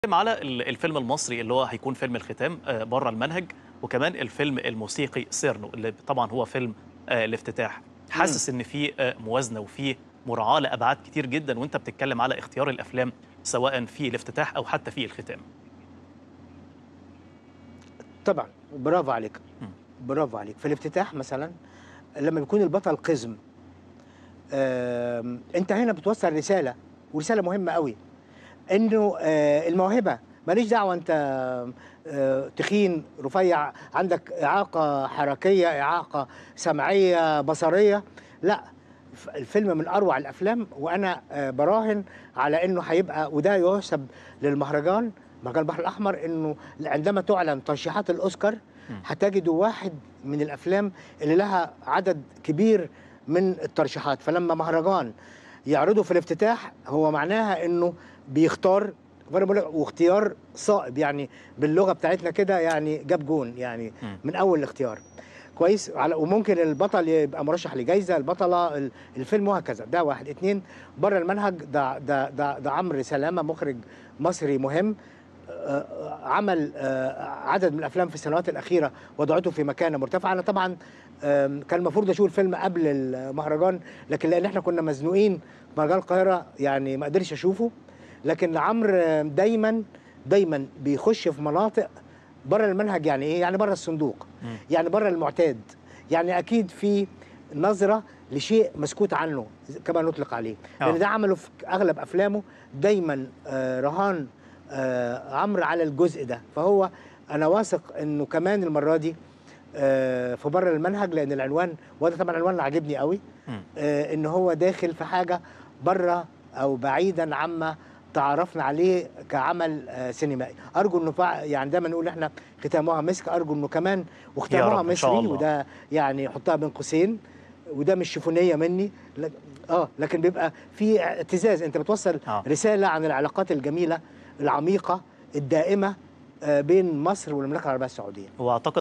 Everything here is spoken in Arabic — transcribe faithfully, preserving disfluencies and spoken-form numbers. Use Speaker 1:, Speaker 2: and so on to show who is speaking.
Speaker 1: على الفيلم المصري اللي هو هيكون فيلم الختام بره المنهج، وكمان الفيلم الموسيقي سيرنو اللي طبعا هو فيلم الافتتاح. حاسس ان في موازنه وفي مراعاه لابعاد كتير جدا وانت بتتكلم على اختيار الافلام سواء في الافتتاح او حتى في الختام؟
Speaker 2: طبعا برافو عليك. برافو عليك. في الافتتاح مثلا لما بيكون البطل قزم، انت هنا بتوصل رساله، ورساله مهمه قوي، انه آه الموهبه ماليش دعوه انت آه تخين رفيع، عندك اعاقه حركيه، اعاقه سمعيه بصريه، لا، الفيلم من اروع الافلام، وانا آه براهن على انه هيبقى، وده يحسب للمهرجان مهرجان البحر الاحمر، انه عندما تعلن ترشيحات الاوسكار هتجدوا واحد من الافلام اللي لها عدد كبير من الترشيحات. فلما مهرجان يعرضه في الافتتاح هو معناها انه بيختار، وانا بقول لك واختيار صائب، يعني باللغه بتاعتنا كده، يعني جاب جون يعني من اول الاختيار كويس. على وممكن البطل يبقى مرشح لجائزه، البطله، الفيلم، وهكذا. ده واحد. اتنين، بره المنهج، ده ده ده, ده عمرو سلامه، مخرج مصري مهم، عمل عدد من الافلام في السنوات الاخيره وضعته في مكانه مرتفعه. انا طبعا كان المفروض اشوف الفيلم قبل المهرجان، لكن لان احنا كنا مزنوقين في مهرجان القاهره يعني ما قدرش اشوفه. لكن عمرو دايما دايما بيخش في مناطق بره المنهج. يعني ايه؟ يعني بره الصندوق، يعني بره المعتاد، يعني اكيد في نظره لشيء مسكوت عنه كما نطلق عليه، لان ده عمله في اغلب افلامه. دايما رهان آه عمرو على الجزء ده. فهو انا واثق انه كمان المره دي آه في بره المنهج، لان العنوان، وده طبعا عنوان عاجبني قوي، آه ان هو داخل في حاجه بره او بعيدا عما تعرفنا عليه كعمل آه سينمائي. ارجو انه يعني دايما نقول احنا ختامها مسك، ارجو انه كمان وختامها مصري، وده يعني حطها بين قوسين، وده مش شيفونيه مني، اه لكن بيبقى في اعتزاز، انت بتوصل آه. رساله عن العلاقات الجميله العميقة الدائمة بين مصر والمملكة العربية السعودية.
Speaker 1: واعتقد